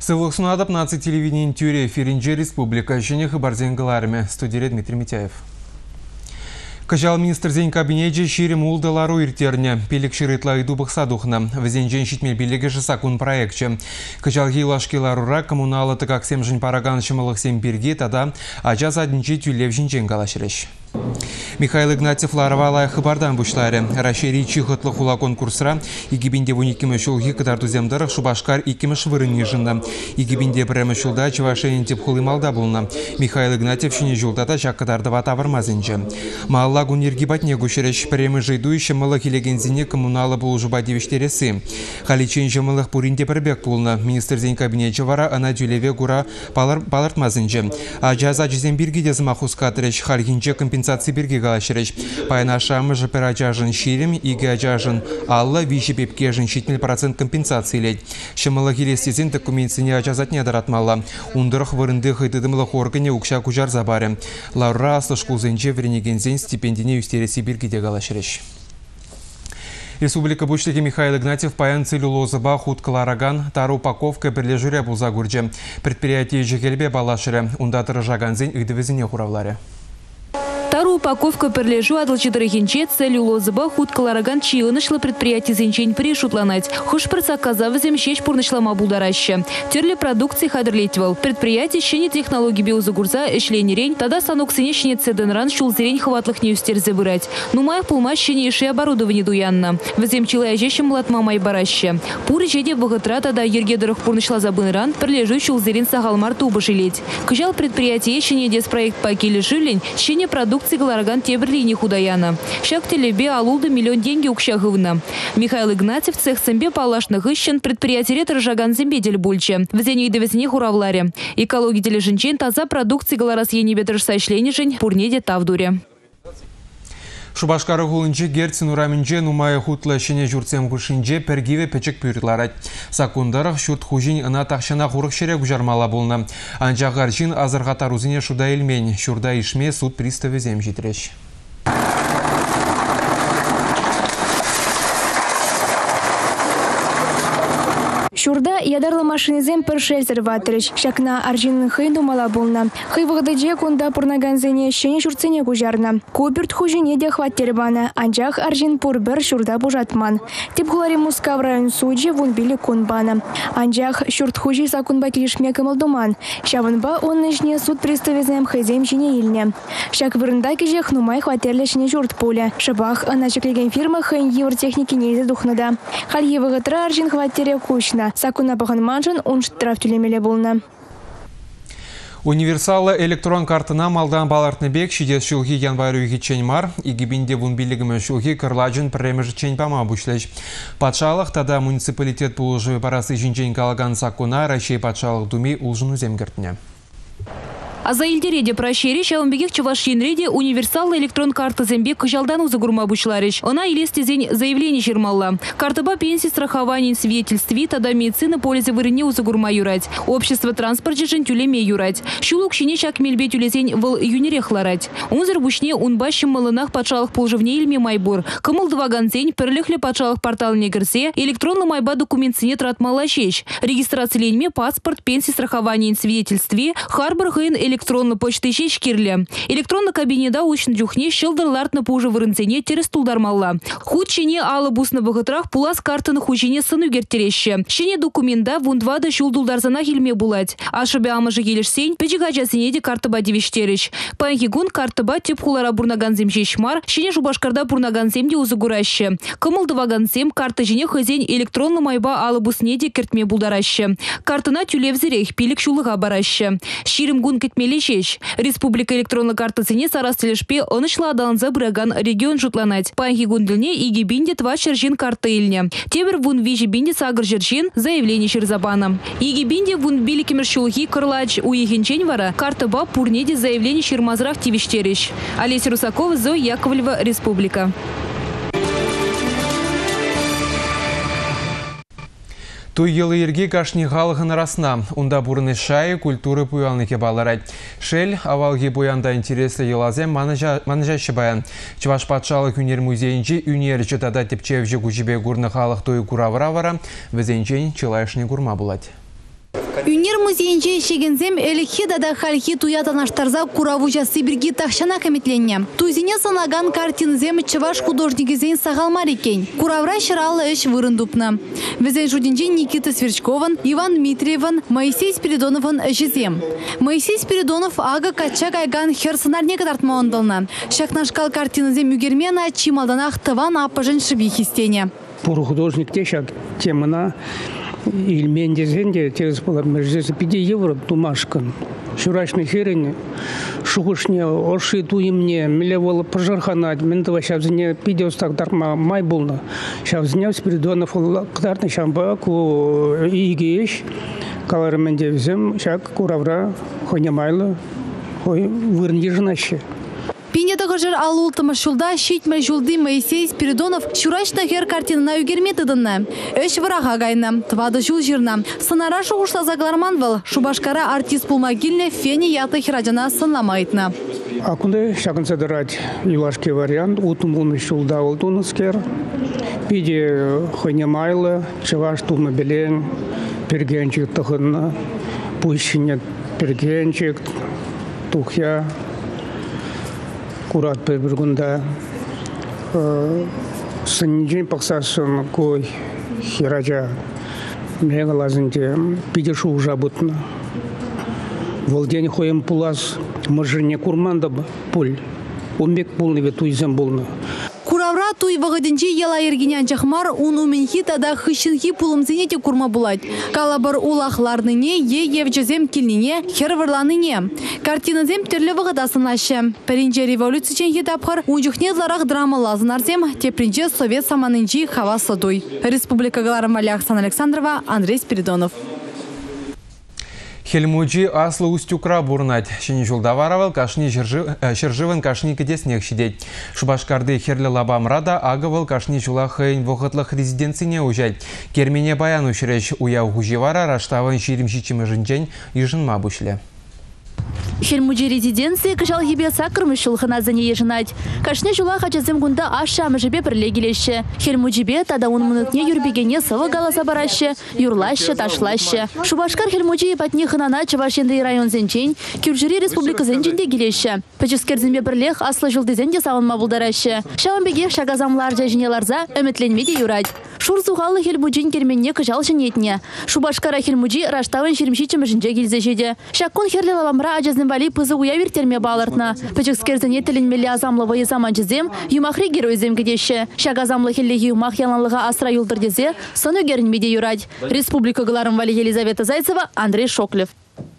Сывлықсынадып наци телевидениен тюре эфиринже республика және хабарден студия Дмитрий Митяев. Кажал министрзен кабинете ширим улдалару иртерне, пелек ширытла иду бақсадухна, везенжен шитмел билеге жасакун проектче. Кажал гейлашкеларура коммуналы тыкак семжін параган шымылық семперге тада ажаз адынче тюлевжін женгалашыреш. Михаил Игнатьев ларавалай хабардан бушларе. Рашери чихытлы хула конкурсра игибинде вуникимы шулги кадарду Шубашкар икимы швырыни жында. Игибинде прямо шулда чывашенен теп хулы малда булна. Михаил Игнатьев шыне жулдата жак кадардыва тавармазынчы. Маалла гунерги батне гушереш прямо жайдующий мылық илегензине коммуналы булжуба девиштересы. Халичен жымылық пуринде пірбек булна. Министрзен кабинете вара ана дюлеве гура палартмазынчы. Ажаз ажизен биргиде змахускатреш хальгинче компенсации берге галашырыш. Пайна шамы жапырачажын ширим, иги ажажын алла виши пепкежын 70% компенсации лет. Шымылы келестезен документсіне ажазатне адаратмалла. Ундырық вырынды хайтыдымлық органе укша кужар забаре. Лаура аслышкулзенже веренегензен стипендине үстересі бергеде галашырыш. Республика Буштеги Михаил Игнатьев паян целлюлозыба хуткалараган тары упаковка бірлежуре бұлзагурже. Предприятие жекелбе балашыры. Унда тырыжаганзен үдівізіне хуравларе. Тару упаковка перлежу адылчыдырыхинче целлюлозыба хуткалараган чиынышлы предприятие зенчень пришутланать. Хушпырца казавызем щеч пурнышлама булдараща. Терли продукции хадрлетивал. Предприятие щене технологии биозагурза эшленерень, тогда станок синечне цеденран шулзерень хватлых не устер забирать. Ну моя пулма щене иши оборудование дуянна. Везем челаяжещем млатма май бараща. Пуры жеде богатра тогда ергедырых пурнышла забынран, перлежу шулзерень сагалмар тубы жилеть. Кыжал предприятие щене дес проект пакели жилень, щене продукции Галараган теберлини худаяна. Шак телебе алулды миллион деньги укшагывна. Михаил Игнатьев цех сэмбе палашных ищен предприятие Рожаган зембедель бульче. В зене довезне хуравларе. Экология дележинчен таза продукции галарас енебетр сайшленижень пурнеде тавдуре. Шубашкары гулынче герцин ураминче нумая хутла шене журцем гушинче пергиве печек пюритларать. Сакундарах шурт хужин ана тахшана хурық шерек жармала болна. Анжағарчин азырғатарузине шуда елмень. Шурда ишме суд приставы зем житреш. Шурда ядарлы машинезем пір шельзер ватрыш. Шакна аржинын хыйну мала болна. Хый вғдыже кунда пурнаганзене шене журцене гужарна. Куберт хужине де хваттербана. Анжақ аржин пур бір шурда бужатман. Тип хулари Мускав район суджи вун били кунбана. Анжақ шурт хужи сакунба келишме кымылдуман. Шавынба он нышне суд приставезем хызем жіне елне. Шак вырында кеже хнумай хваттерле шене журт поле. Шабах аначеклеген фирма хын евротехники незе духнада. Халь евгатра аржин хваттере кучна. Сакуна пахан манжан он штраф тюлемеле болна. Универсалы электрон картына малдан балартны бек шидес шулги январю гичень мар, игибинде вун билигіме шулги кырлажын премежі чень пама бушлеш. Патшалық тада муниципалитет пулжы парасы жинчень калаган сакуна Рашей патшалық думи улжыну земгертіне. А за Ильдереде прощери шаумбегих чувашинреде универсал электрон карты зембек кыжалдан узагурма бушларыш. Она илестезень заявление чермалла. Картаба пенсии страхования свидетельстви тада медицина полизе вырыне узагурма юрать. Общество транспорте жен тюлеме юрать. Шулук шине шак мельбе тюлезень выл юнире хларать. Унзер бушне унбащим малынах патшалых полжевне ильме майбур. Кымыл дваганцень перлихле патшалых портал негерсе электронно майба документсине тратмала щещ. Регистрация леньме паспорт пенсии страхования свидетельстви харбор хын электронно почты щещ кирле. Электронно кабинеда учн дюхне щелдырларт на пуже вырынцене терес тулдармалла. Худчине алы бусна богатрах пулас картын хучине сыну гертереще. Щене документа вундвада щулдулдарзана хильме булать. Ашыбе амыжы келешсень печигачасынеде картыба девиштереш. Панхигун картыба тип хулара бурнаганзем щещмар, щене Шубашкарда бурнаганземде узыгураще. Кымылдываганзем карты жіне хызень электронно майба алы буснеде кертме булдараще. Картына тюлевзерех пилик шулыға бараще. Ширим гун Мелишеш. Республика электронной карты цене сарастелешпе онышла адаланза браган регион жутланать. Панхи гундельне иги бинде тва шержин карты ильне. Тебер вун вижи бинде сагр шержин заявление шерзабана. Иги бинде вун били кемершулхи кырлач уехинчень вара карта ба пурнеде заявление шермазрах тивиштереш. Олеся Русакова, Зоя Яковлева, Республика. Туй елы ерге кашни халығын арасына. Унда бұрыны шайы культуры пуялныке баларайд. Шел авалги буянда интереслі елазем манажашы баян. Чываш патшалық үнер музейінче үнер жытада тепчевжі күжібе гурны халық туй куравыра вара, візенчен чылайшны гурма булать. Юнир музейінже шегензем әлікхи дада халхи туятанаштарза куравужасы бірге тақшана көметленне. Тузине санаган картинзем чываш художнигізен сағалмар екен. Куравра шыралы үш вырындупны. Візен жудинже Никита Сверчкован, Иван Дмитриеван, Моисей Спиридонован әжізем. Моисей Спиридонов ага качак айган херсынарне кадартма ондылны. Шакнашкал картинзем үгермена чималданақ тыван апыжын шыбихистене. Пуру художник тешак темына илмен дезенде тез болар междесі 5 евро тумашкан. Шурашны херене шухушне оши туимне миле болы пожарханать ментова шавзіне пидеостак дарма май болна. Шавзіне Спиридонов кытарны шамба ку игеш каларымен девзем шак куравра хойнемайлы хой вырнди жынаще. Пинедағы жыр алул тымышулда шитмай жулды Моисей Спиридонов шурашна хер картинына үгерметідінні. Өш выраға гайны, твады жул жирна. Сынара шуғышла загларман был, шубашкара артист пулмагильне фені яты хирадjana сынламайтны. Акунды шагын садырать юлашки вариант, утумуны шулда олтуныскер. Пиде хойнемайлы, чываш тумы белен, пергенчик тұхынна, пущине пергенчик, тухя. Курат пербергунда сынжин паксасын кой хираджа мегалазынте пидешу уже бутна. Волдень хоем пулас мажине курманда пуль. Умбек пулны ве туйзем булны. Куравра туй вағыдынче ела ергенен жақмар, он уменхи тада хыщынхи пулымзенете курма булать. Калабыр улахларныне, евжезем килнине, хервырланыне. Картиназем түрлі вағыдасын ашы. Пәрінже революциячен хитапхар, унжухне дларах драма лазынарзем, тепринже совет саманынчи хавасы дуй. Республика Галарымали Оксана Александрова, Андрей Спиридонов. Хельмуджи аслы устюкра бурнать. Шени жолда варавал кашни шержыван кашни кедеснех шидеть. Шубашкарды херлі лабамрада агывал кашни жула хэйн вохытлых резиденцине ужать. Кермене баян ушреш уяу гужевара раштаван ширимшичимы жынчен ижынма бушле. Хельмуджи резиденции кышал хибе сакрмышыл ханазане ежынать. Кашне жула хачазем гунда аша амыжебе бірлегелеші. Хельмуджибе тада он минутне юрбегене сывы галаса барашы, юрлашы, ташлашы. Шубашкар Хельмуджи патне ханана Чавашенды район зенчен, Кюржири республика зенченде келеші. Паческерзембе бірлех аслы жылдызенде савынма булдарашы. Шаванбеге шагазамларжа жинеларза өметленмеде юрать. Шурзухалы Хельмуджин керменне кышал шынетне. Шубашкара Хельмуджи раштавын ширимшичімі жінже келзешеді. Шаккон херлі лавамра ажаздың вали пызы уявертерме балыртна. Пачекскерзіне тілінмелі азамлы заманчызем, юмахри геройзем кедеші. Шак азамлы хеллеги юмах яланлыға асра юлдырдезе, сыны герінмеде юрать. Республика Галарымвали Елизавета Зайцева, Андрей Шоклев.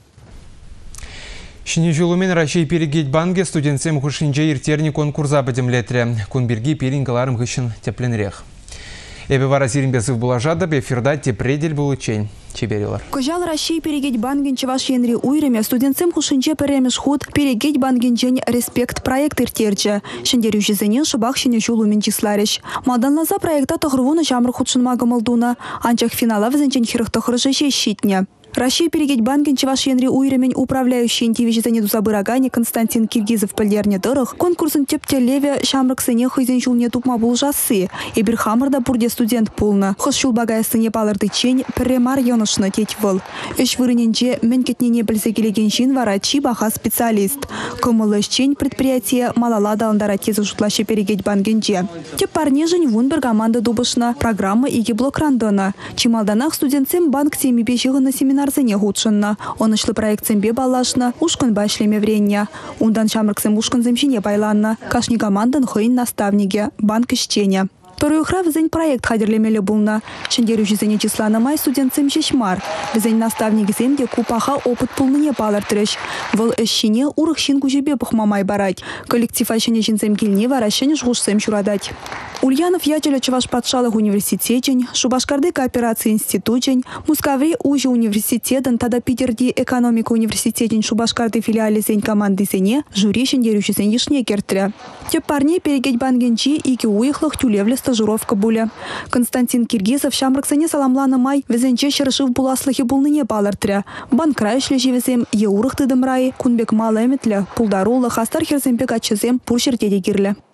Шыны жолумен Рашей перегет банге студентсем хушинче иртерни конкурса бәдемлетре. Кунберги перин Галарым хышын тепленрех. Эбе вара сиринбесов булажада бефирда тепредель булычень. Чеберилар. Кожал Рашей перегет банген чаваш енри уйреме студентсем хушинче перемеш худ перегет банген жень респект проект иртерче. Шендерюші зенен шыбақ шыны жолумен числарыш. Малданлаза проекта тахырвуны жамры худшынма гымылдуна. Анчах финала візенчен хирых тахырыжы щитне. Рашей перегет банген чаваш енри уйремен управляющий интивижезене дузабырагане Константин Киргизов пілдерне дырых конкурсын тептелеве шамрык сыне хызен жулне тупма булжасы. Эбір хамырда бурде студент пулны. Хыз шулбагай сыне палырды чень пірремар йонышны теть выл. Эш вырыненче мен кетнене білзе келеген жин вара баха специалист. Кымылы чень предприятие малала далындара тезу жутлаще перегет бангенче. Теп парне жын вун бір команда дубышна. Программа иге блокрандына. Чималданах студентсем банк теми бежігіні семинарзыне худшынна. Онышлы проектсембе балашна, ушкын башлеме вренне. Ундан шамрыксем ушкын земшине байланна. Кашни командан хыйн наставниге, банк ищене. Торуюхра візень проект хадерлемелі бұлна. Шындеру жүзіне числаны май студентсем шешмар. Візень наставнигізем де купаха опыт пулныне балартырыш. Выл әшшіне урық шин күжебе бұқмамай барать. Коллектив айшыне жінзем келіне варашыне жғушсем шурадать. Ульянов ячелі Чуваш патшалық университетен, Шубашкарды кооперации институтен, Мускаври уже университетен, тада Питерди экономика университетен Шубашкарды филиале зень команды зене, жюри шендеруші зень ешне керттірі. Теп парне перегет бангенчи ики уйықлық тюлевлі стажировка буле. Константин Киргизов шамрыксыне саламланы май візенче шырышыв буласлығы булныне балыртыры. Банкрайшлі живезем, еурық тыдым райы, кунбек малы әметлі, пулдарулы, хастар херзембек атчызем пуршертеде кирлі.